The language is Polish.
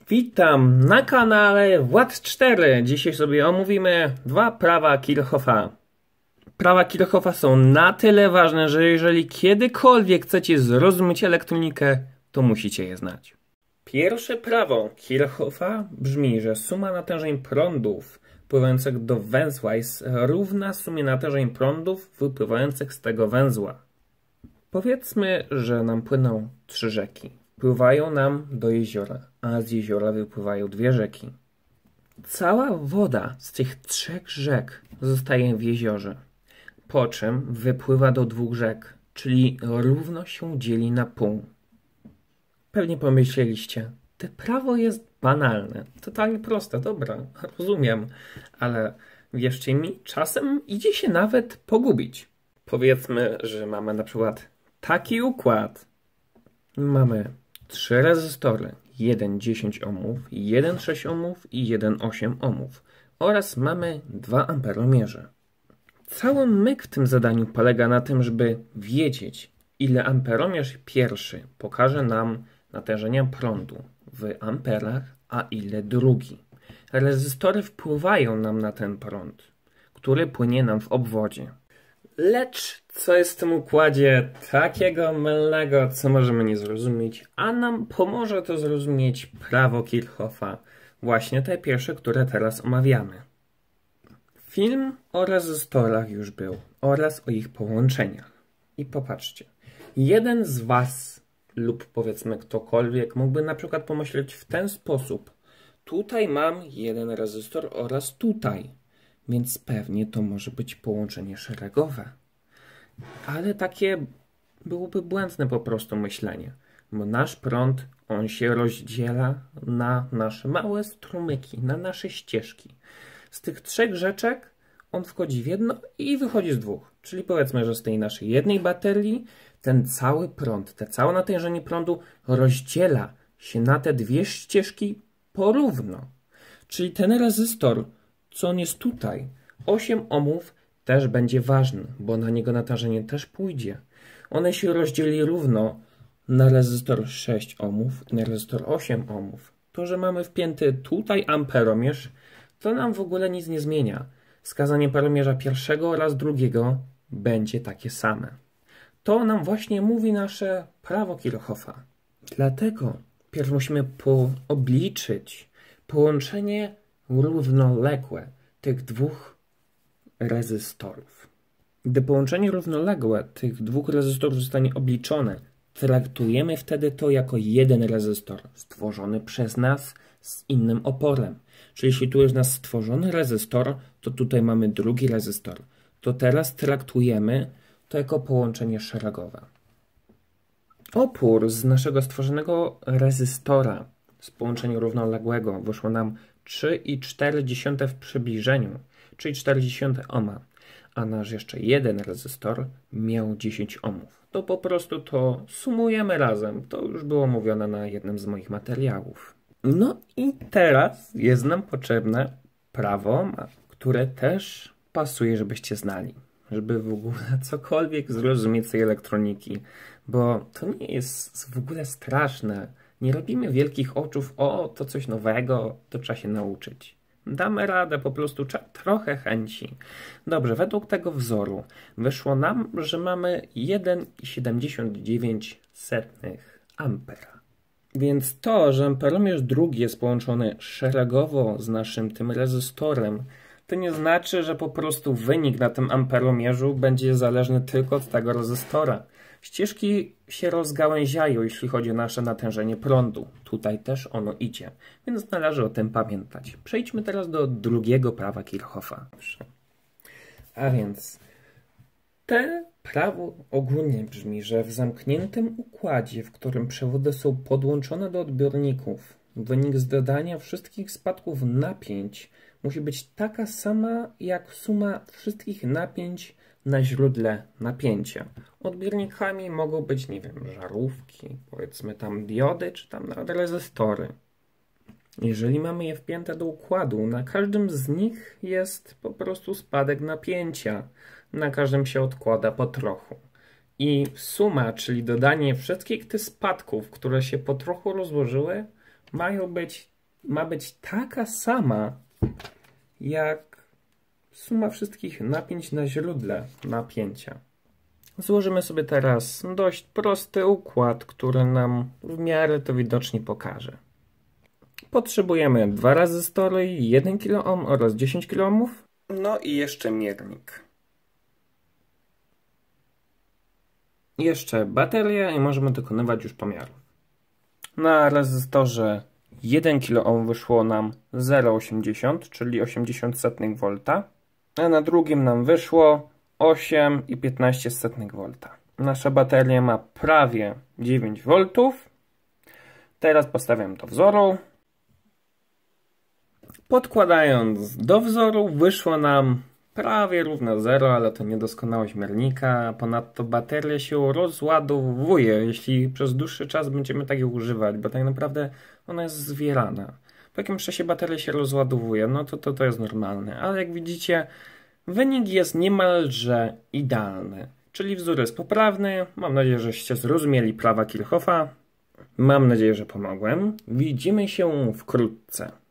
Witam na kanale Władz 4. Dzisiaj sobie omówimy dwa prawa Kirchhoffa. Prawa Kirchhoffa są na tyle ważne, że jeżeli kiedykolwiek chcecie zrozumieć elektronikę, to musicie je znać. Pierwsze prawo Kirchhoffa brzmi, że suma natężeń prądów wpływających do węzła jest równa sumie natężeń prądów wypływających z tego węzła. Powiedzmy, że nam płyną trzy rzeki. Wpływają nam do jeziora, a z jeziora wypływają dwie rzeki. Cała woda z tych trzech rzek zostaje w jeziorze, po czym wypływa do dwóch rzek, czyli równo się dzieli na pół. Pewnie pomyśleliście, to prawo jest banalne, totalnie proste, dobra, rozumiem, ale wierzcie mi, czasem idzie się nawet pogubić. Powiedzmy, że mamy na przykład taki układ. Mamy trzy rezystory, jeden 10 ohmów, jeden 6 ohmów i jeden 8 ohmów oraz mamy 2 amperomierze. Cały myk w tym zadaniu polega na tym, żeby wiedzieć, ile amperomierz pierwszy pokaże nam natężenia prądu w amperach, a ile drugi. Rezystory wpływają nam na ten prąd, który płynie nam w obwodzie. Lecz co jest w tym układzie takiego mylnego, co możemy nie zrozumieć, a nam pomoże to zrozumieć prawo Kirchhoffa, właśnie te pierwsze, które teraz omawiamy. Film o rezystorach już był oraz o ich połączeniach. I popatrzcie, jeden z Was lub powiedzmy ktokolwiek mógłby na przykład pomyśleć w ten sposób. Tutaj mam jeden rezystor oraz tutaj. Więc pewnie to może być połączenie szeregowe. Ale takie byłoby błędne po prostu myślenie. Bo nasz prąd, on się rozdziela na nasze małe strumyki, na nasze ścieżki. Z tych trzech rzeczek on wchodzi w jedno i wychodzi z dwóch. Czyli powiedzmy, że z tej naszej jednej baterii ten cały prąd, te całe natężenie prądu rozdziela się na te dwie ścieżki porówno. Czyli ten rezystor, co on jest tutaj, 8 ohmów też będzie ważny, bo na niego natężenie też pójdzie. One się rozdzieli równo na rezystor 6 ohmów i na rezystor 8 ohmów. To, że mamy wpięty tutaj amperomierz, to nam w ogóle nic nie zmienia. Wskazanie amperomierza pierwszego oraz drugiego będzie takie same. To nam właśnie mówi nasze prawo Kirchhoffa. Dlatego pierw musimy obliczyć połączenie równoległe tych dwóch rezystorów. Gdy połączenie równoległe tych dwóch rezystorów zostanie obliczone, traktujemy wtedy to jako jeden rezystor stworzony przez nas z innym oporem. Czyli jeśli tu jest nasz stworzony rezystor, to tutaj mamy drugi rezystor. To teraz traktujemy to jako połączenie szeregowe. Opór z naszego stworzonego rezystora z połączenia równoległego wyszło nam 3,4 w przybliżeniu, czyli 0,4 ohma, a nasz jeszcze jeden rezystor miał 10 ohmów. To po prostu to sumujemy razem. To już było mówione na jednym z moich materiałów. No i teraz jest nam potrzebne prawo ohma, które też pasuje, żebyście znali. Żeby w ogóle cokolwiek zrozumieć z tej elektroniki, bo to nie jest w ogóle straszne. Nie robimy wielkich oczów, o, to coś nowego, to trzeba się nauczyć. Damy radę, po prostu trzeba trochę chęci. Dobrze, według tego wzoru wyszło nam, że mamy 1,79 ampera. Więc to, że amperomierz drugi jest połączony szeregowo z naszym tym rezystorem, to nie znaczy, że po prostu wynik na tym amperomierzu będzie zależny tylko od tego rezystora. Ścieżki się rozgałęziają, jeśli chodzi o nasze natężenie prądu. Tutaj też ono idzie, więc należy o tym pamiętać. Przejdźmy teraz do drugiego prawa Kirchhoffa. A więc te prawo ogólnie brzmi, że w zamkniętym układzie, w którym przewody są podłączone do odbiorników, wynik z dodania wszystkich spadków napięć musi być taka sama jak suma wszystkich napięć na źródle napięcia. Odbiornikami mogą być, nie wiem, żarówki, powiedzmy tam diody, czy tam nawet rezystory. Jeżeli mamy je wpięte do układu, na każdym z nich jest po prostu spadek napięcia. Na każdym się odkłada po trochu. I suma, czyli dodanie wszystkich tych spadków, które się po trochu rozłożyły, mają być ma być taka sama jak suma wszystkich napięć na źródle napięcia. Złożymy sobie teraz dość prosty układ, który nam w miarę to widocznie pokaże. Potrzebujemy 2 rezystory, 1 kΩ oraz 10 kΩ, no i jeszcze miernik. Jeszcze bateria i możemy dokonywać już pomiarów. Na rezystorze 1 kΩ wyszło nam 0,80, czyli 0,80 V, a na drugim nam wyszło 8,15 V. Nasza bateria ma prawie 9 V. Teraz postawiam do wzoru. Podkładając do wzoru wyszło nam prawie równo 0, ale to niedoskonałość miernika. Ponadto bateria się rozładowuje, jeśli przez dłuższy czas będziemy tak jej używać, bo tak naprawdę ona jest zwierana. Po jakimś czasie bateria się rozładowuje, no to jest normalne, ale jak widzicie, wynik jest niemalże idealny. Czyli wzór jest poprawny. Mam nadzieję, żeście zrozumieli prawa Kirchhoffa. Mam nadzieję, że pomogłem. Widzimy się wkrótce.